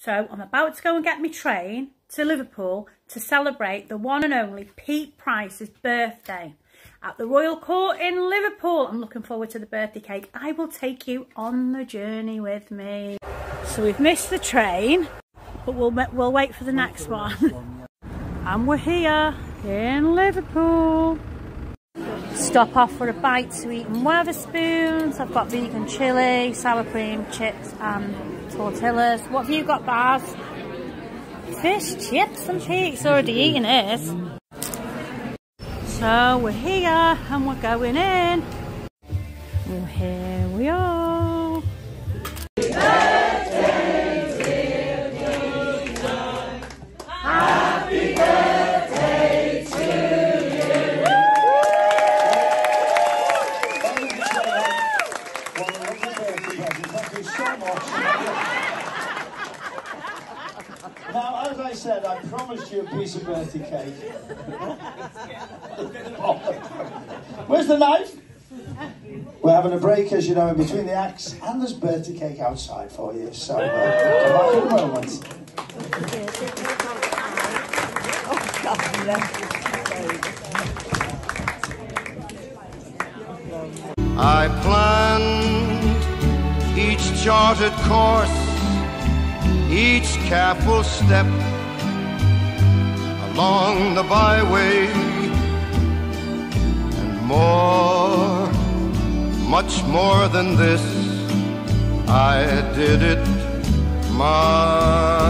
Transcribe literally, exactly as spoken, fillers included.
So I'm about to go and get my train to Liverpool to celebrate the one and only Pete Price's birthday at the Royal Court in Liverpool. I'm looking forward to the birthday cake. I will take you on the journey with me. So we've missed the train, but we'll, we'll wait for the next one. And we're here in Liverpool. Stop off for a bite to eat in Wetherspoons. I've got vegan chilli, sour cream, chips and tortillas. What have you got, Baz? Fish, chips and Pete's already eaten it. So we're here and we're going in. Well, here we are. Happy birthday to you. Thank you so much. Now, as I said, I promised you a piece of birthday cake. Where's the knife? We're having a break, as you know, in between the acts, and there's birthday cake outside for you. So, uh, come back in a moment. I planned each charted course, each careful step along the byway, and more, much more than this, I did it my